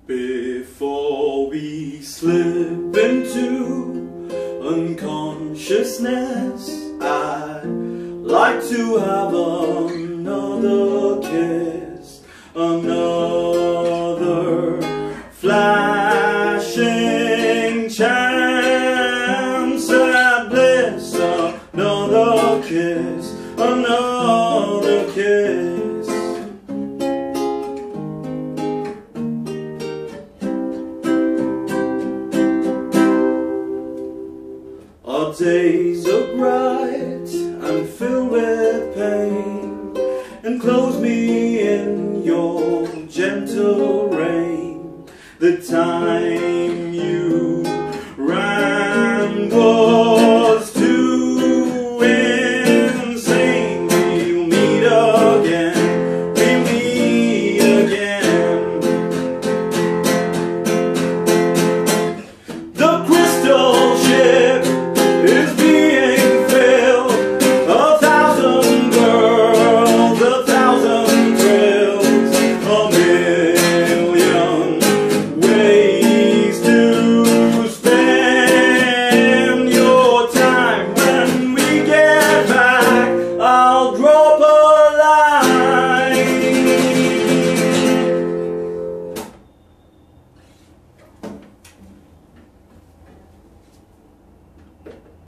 Before we slip into unconsciousness, I'd like to have another kiss, another flashing chance at bliss, another kiss, another kiss. Our days are bright and filled with pain, enclose me in your gentle rain. The time you ran